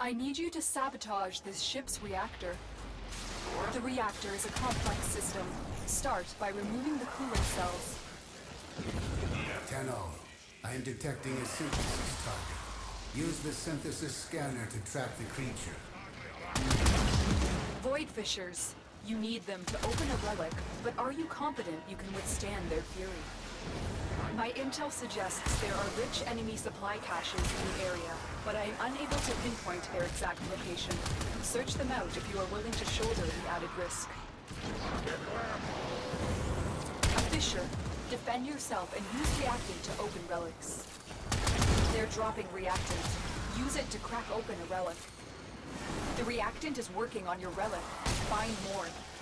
I need you to sabotage this ship's reactor. The reactor is a complex system. Start by removing the cooling cells. Tenno, I am detecting a synthesis target. Use the synthesis scanner to track the creature. Void fissures. You need them to open a relic, but are you confident you can withstand their fury? My intel suggests there are rich enemy supply caches in the area, but I am unable to pinpoint their exact location. Search them out if you are willing to shoulder the added risk. A fissure. Defend yourself and use reactant to open relics. They're dropping reactant. Use it to crack open a relic. The reactant is working on your relic. Find more.